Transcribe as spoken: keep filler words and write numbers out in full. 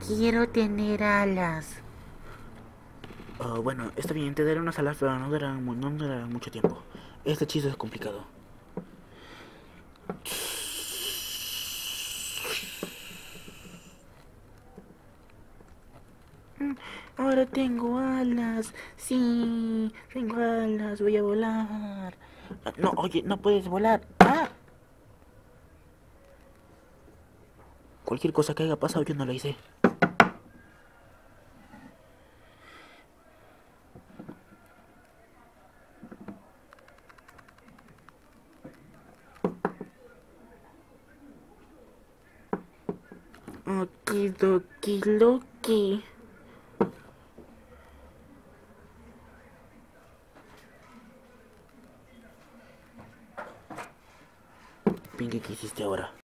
quiero tener alas. Oh, bueno, está bien, te daré unas alas, pero no durarán, mu- no durarán mucho tiempo. Este hechizo es complicado. Mm, Ahora tengo alas. Sí, tengo alas. Voy a volar. Ah, no, oye, no puedes volar. ¡Ah! Cualquier cosa que haya pasado yo no la hice. Okidoki Loki. Pinky, ¿qué hiciste ahora?